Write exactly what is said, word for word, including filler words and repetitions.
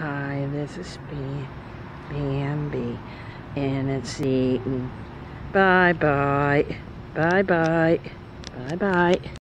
Hi, this is B, B and B, and it's eating. Bye bye, bye bye, bye bye.